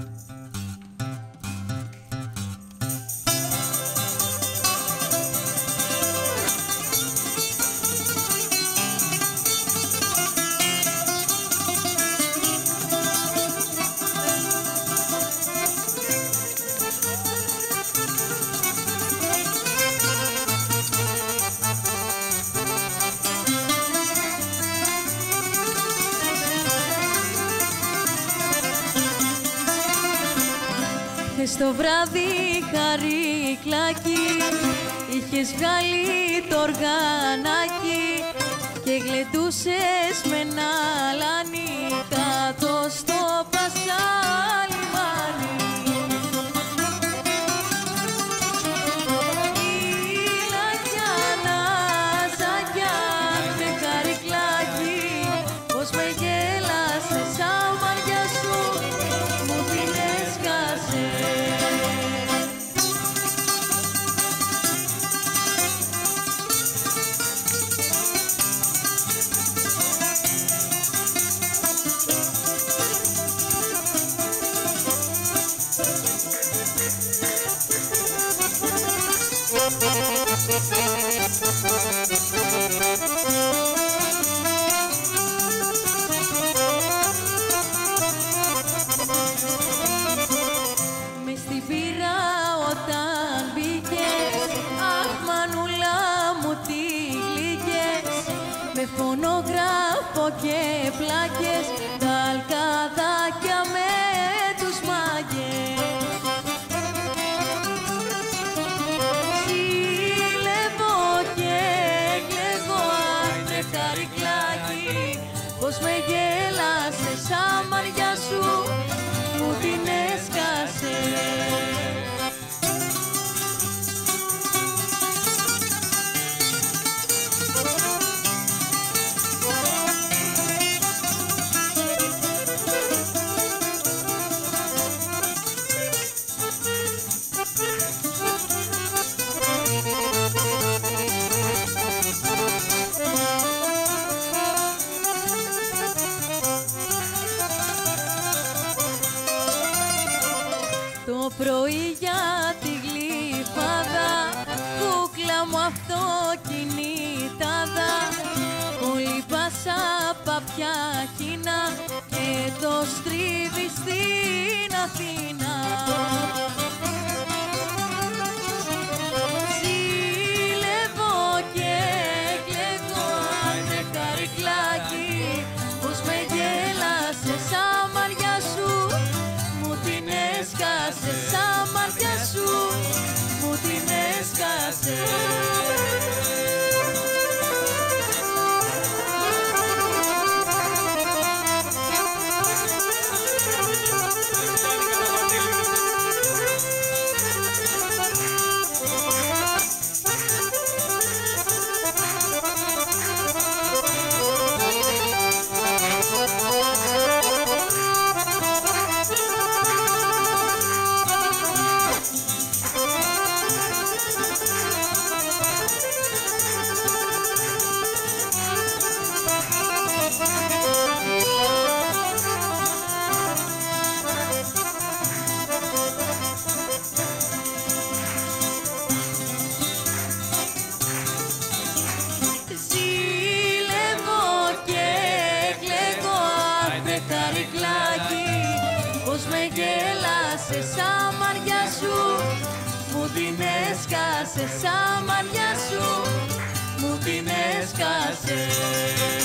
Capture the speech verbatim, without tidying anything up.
Στο βράδυ χαρίκλακι είχες βγάλει το οργανάκι και γλεντούσες με ένα αλάνι κάτω στο Πασαλιμάνι. Ήλακια ναζάκια με χαρίκλακι, πως με γέλασες σαν μαριά σου, μου την έσκασε. Μες στην πύρα όταν μπήκες, αχ μανούλα μου τι γλύκες, με φωνογράφο και πλάκες, τα αλκαδάκια με τους μάγκες. Ζήλευω και κλαίγω, αχ με χαρικλάκι, πως με γέλασες σαν μαριά σου, μου την έσκασε. Το πρωί για τη γλυφάδα, κούκλα μου αυτοκινητάδα, όλη πάσα παπιά χίνα και το στρίβει στην Αθήνα. Ζήλευω και κλαίγω, αχ με χαρικλάκι, πως με γέλασες σαν μαριά σου, μου την έσκασε σαν μαριά σου, μου την έσκασε. Πως με γέλασες σαν μαριά σου, μου την έσκασε σαν μαριά σου, μου την έσκασε.